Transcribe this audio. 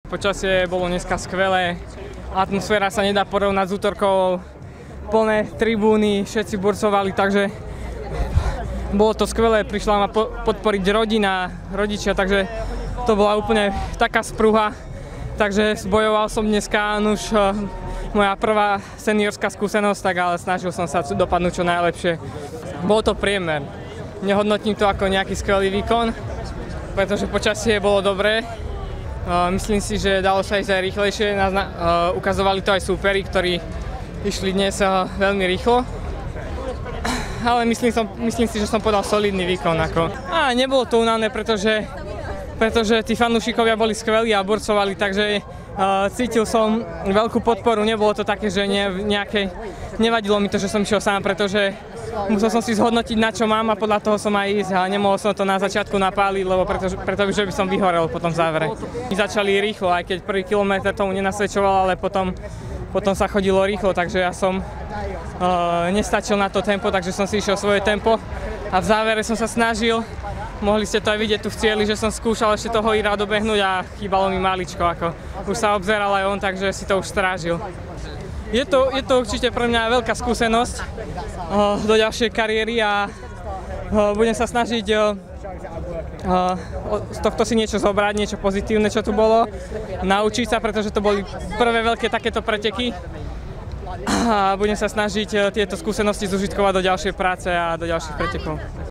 Počasie bolo dneska skvelé, atmosféra sa nedá porovnať s útorkovou, plné tribúny, všetci burcovali, takže bolo to skvelé, prišla ma podporiť rodina, rodičia, takže to bola úplne taká sprúha, takže bojoval som dneska, už moja prvá seniorská skúsenosť, tak ale snažil som sa dopadnúť čo najlepšie. Bolo to priemer, nehodnotím to ako nejaký skvelý výkon, pretože počasie bolo dobré. Myslím si, že dalo sa ísť aj rýchlejšie, ukazovali to aj súperi, ktorí išli dnes veľmi rýchlo. Ale myslím si, že som podal solidný výkon. Nebolo to únavné, pretože tí fanúšikovia boli skvelí a burcovali, takže cítil som veľkú podporu, nebolo to také, že nevadilo mi to, že som išiel sám, pretože musel som si zhodnotiť, na čo mám a podľa toho som aj ísť a nemohol som to na začiatku napáliť, lebo pretože by som vyhorel po tom závere. My začali rýchlo, aj keď prvý kilometr tomu nenasvedčoval, ale potom sa chodilo rýchlo, takže ja som nestačil na to tempo, takže som si išiel svoje tempo a v závere som sa snažil, mohli ste to aj vidieť tu v cieli, že som skúšal ešte toho Ira dobehnúť a chýbalo mi maličko, už sa obzeral aj on, takže si to už strážil. Je to určite pre mňa veľká skúsenosť do ďalšej kariéry a budem sa snažiť z tohto si niečo zobrať, niečo pozitívne, čo tu bolo, naučiť sa, pretože to boli prvé veľké takéto preteky a budem sa snažiť tieto skúsenosti zužitkovať do ďalšej práce a do ďalších pretekov.